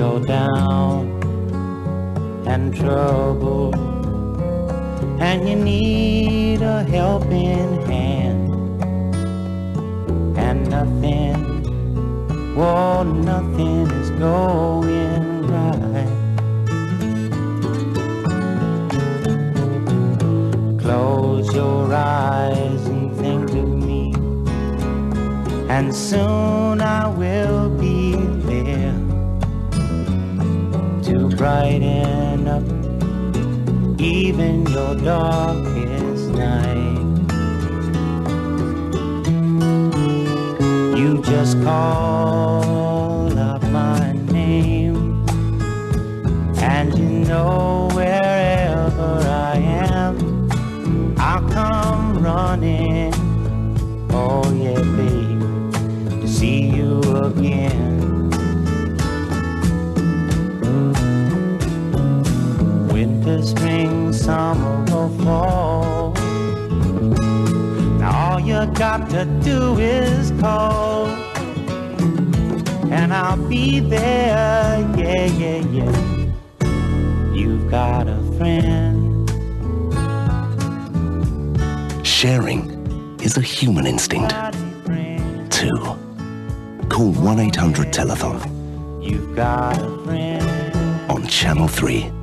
you're down and troubled, and you need a helping hand, and nothing, whoa, nothing is going right. Close your eyes and think of me, and soon I will be there to brighten up even your darkest night. You just call out my name, and you know wherever I am, I'll come running, oh yeah babe, to see you again. Winter, spring, summer or fall, now all you got to do is call, and I'll be there, yeah, yeah, yeah. You've got a friend. Sharing is a human instinct. 2. Call 1-800-TELETHON You've got a friend. on Channel 3.